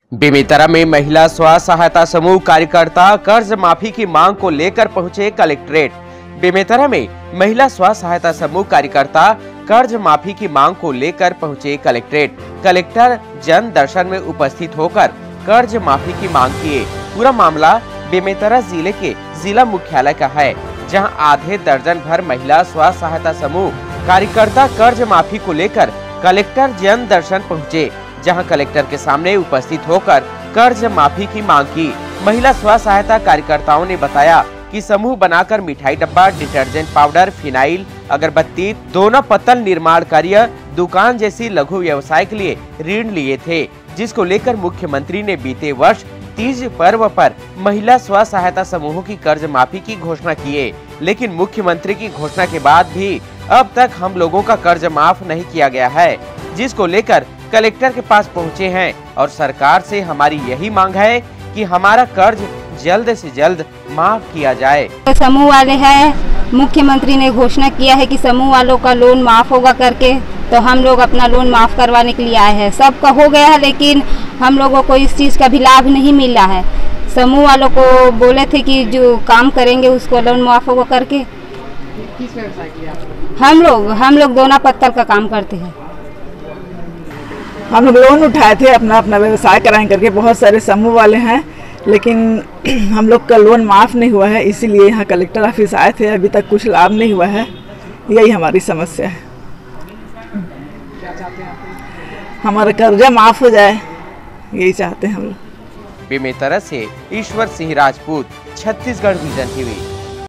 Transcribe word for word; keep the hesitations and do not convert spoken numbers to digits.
बेमेतरा में महिला स्व सहायता समूह कार्यकर्ता कर्ज माफी की मांग को लेकर पहुंचे कलेक्ट्रेट। बेमेतरा में महिला स्व सहायता समूह कार्यकर्ता कर्ज माफी की मांग को लेकर पहुंचे कलेक्ट्रेट। कलेक्टर जन दर्शन में उपस्थित होकर कर्ज माफी की मांग किए। पूरा मामला बेमेतरा जिले के जिला मुख्यालय का है, जहां आधे दर्जन भर महिला स्व सहायता समूह कार्यकर्ता कर्ज माफी को लेकर कलेक्टर जन दर्शन पहुँचे, जहां कलेक्टर के सामने उपस्थित होकर कर्ज माफी की मांग की। महिला स्व सहायता कार्यकर्ताओं ने बताया कि समूह बनाकर मिठाई डब्बा, डिटर्जेंट पाउडर, फिनाइल, अगरबत्ती, दोना पत्तल निर्माण कार्य, दुकान जैसी लघु व्यवसाय के लिए ऋण लिए थे, जिसको लेकर मुख्यमंत्री ने बीते वर्ष तीज पर्व पर महिला स्व सहायता समूहों की कर्ज माफी की घोषणा की है। लेकिन मुख्यमंत्री की घोषणा के बाद भी अब तक हम लोगों का कर्ज माफ नहीं किया गया है, जिसको लेकर कलेक्टर के पास पहुंचे हैं और सरकार से हमारी यही मांग है कि हमारा कर्ज जल्द से जल्द माफ किया जाए। समूह वाले हैं, मुख्यमंत्री ने घोषणा किया है कि समूह वालों का लोन माफ होगा करके, तो हम लोग अपना लोन माफ करवाने के लिए आए हैं। सबका हो गया है, लेकिन हम लोगों को इस चीज़ का भी लाभ नहीं मिला है। समूह वालों को बोले थे कि जो काम करेंगे उसको लोन माफ होगा करके। किस व्यवसाय के लिए आप? हम लोग हम लोग दोना पत्तल का काम करते हैं। हम लोग लोन उठाए थे अपना अपना व्यवसाय कराएं करके। बहुत सारे समूह वाले हैं, लेकिन हम लोग का लोन माफ़ नहीं हुआ है, इसीलिए यहाँ कलेक्टर ऑफिस आए थे। अभी तक कुछ लाभ नहीं हुआ है, यही हमारी समस्या है। क्या चाहते हैं आप? हमारा कर्जा माफ़ हो जाए, यही चाहते हैं हम लोग। बेमेतरा से ईश्वर सिंह राजपूत, छत्तीसगढ़ विजन टीवी।